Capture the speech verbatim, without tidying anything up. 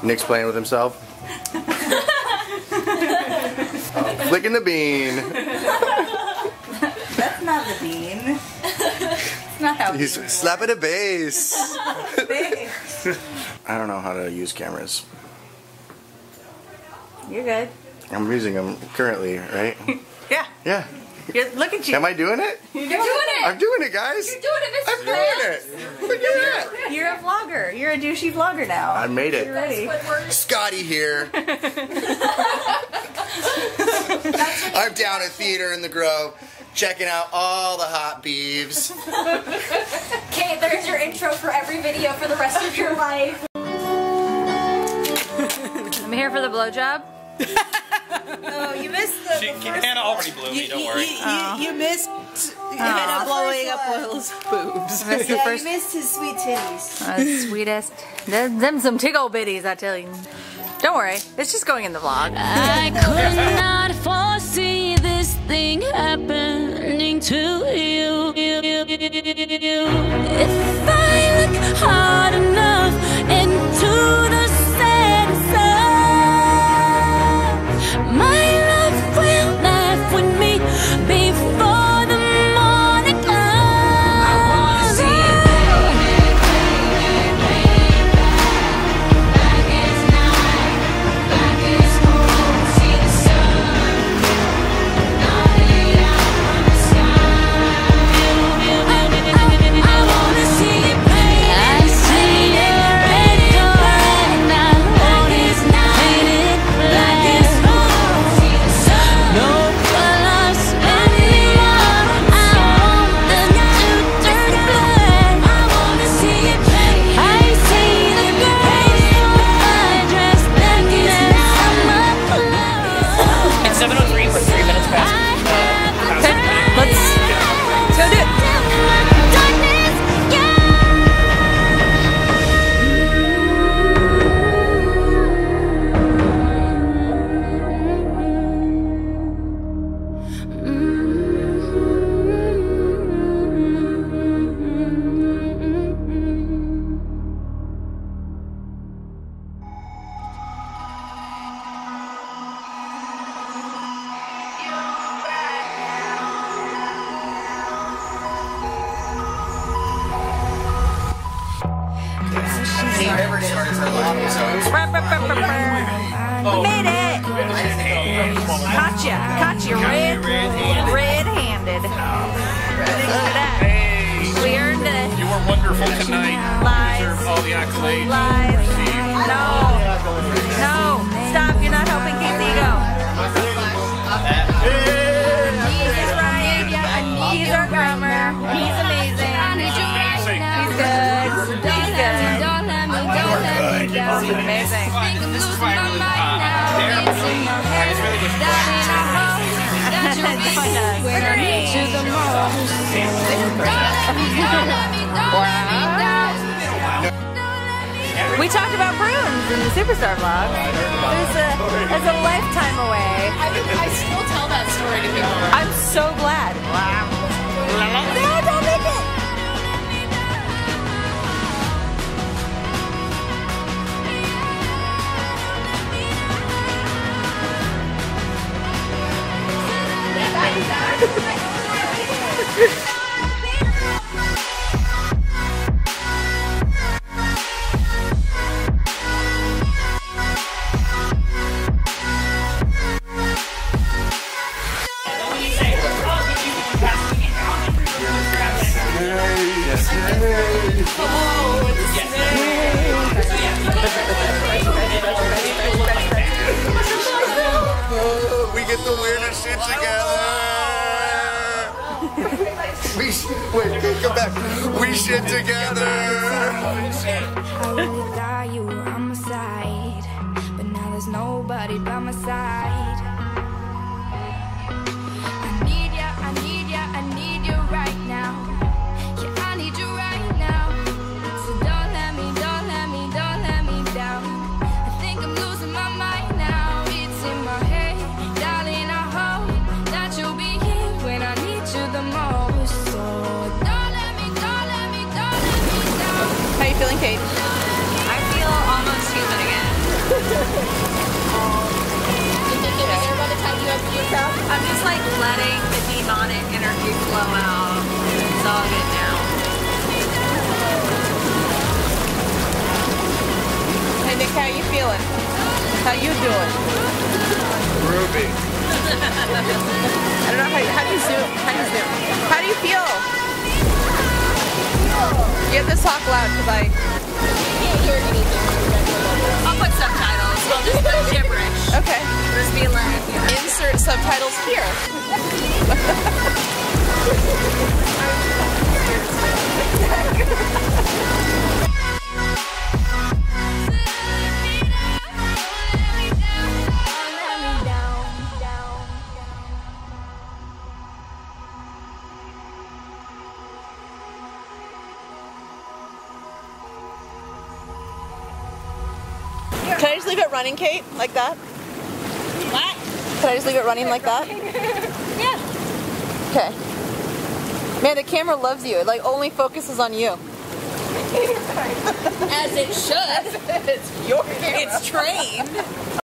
Nick's playing with himself. Oh, flicking the bean. That's not the bean. It's not how He's slapping a bass. bass. I don't know how to use cameras. You're good. I'm using them currently, right? Yeah. Yeah. You're, look at you. Am I doing it? You're doing it. I'm doing it, guys. You're doing it, Mister I'm doing it. Look at that. You're a vlogger. You're a douchey vlogger now. I made it. You're ready. Scotty here. I'm down at Theater in the Grove, checking out all the hot beeves. Okay, there's your intro for every video for the rest of your life. I'm here for the blowjob. No, you missed the, She, the first Hannah already blew me, you, don't you, worry. You, you, Oh. you missed Hannah blowing up Will's boobs. That's the Yeah, first. you missed his sweet titties. Uh, sweetest. Them, them some tickle bitties, I tell you. Don't worry, it's just going in the vlog. I could not foresee this thing happening to you. If I look hard enough into the setting sun, my love will laugh with me before the morning comes. I wanna see it, black as night, black as cold. See the sun, not it out from the sky. I wanna see it play. I see it red and I want it painted black as cold. See the sun, no colors anymore. I want them to turn black. I wanna see it play. I see the girls dressed black as summer clouds. It's seven oh three, we're three minutes past. Okay, let's, let's go do it. Darkness, We made it. Caught ya. Caught you red, red-handed. Look at that. We earned it. You were wonderful tonight. Lies. You deserve all the accolades. Lies. No. No. Stop. You're not helping Kate's ego. He's Ryan. He's our drummer. He's amazing. He's good. He's good. He's amazing. This is why I really, uh, Dare really, I just really wish We talked about prunes in the Superstar vlog. There's a, there's a lifetime away. I, I still tell that story to people. I'm so glad. No, don't make it. We get the weirdest shit together. We sh wait, come back. We shit together. I really thought you were on my side, but now there's nobody by my side. I need ya, I need ya, I need you right now. Yeah, I need you right now. So don't let me, don't let me, don't let me down. I think I'm losing my mind now. It's in my head, darling. I hope that you'll be here when I need you the most. So don't let me, don't let me, don't let me down. How you feeling, Kate? I feel almost human again. I'm just like letting the demonic energy flow out. It's all good now. Hey Nick, how you feeling? How you doing? Ruby. I don't know how, how do you zoom? How do you zoom? How do you feel? You have to talk loud because I can't hear anything. I'll put subtitles. I'll just put gibberish. okay. Just be like, you know. Insert subtitles here. Can I just leave it running, Kate? Like that? What? Can I just leave it running like that? Yeah. Okay. Man, the camera loves you. It like only focuses on you. As it should. It's your camera. It's trained.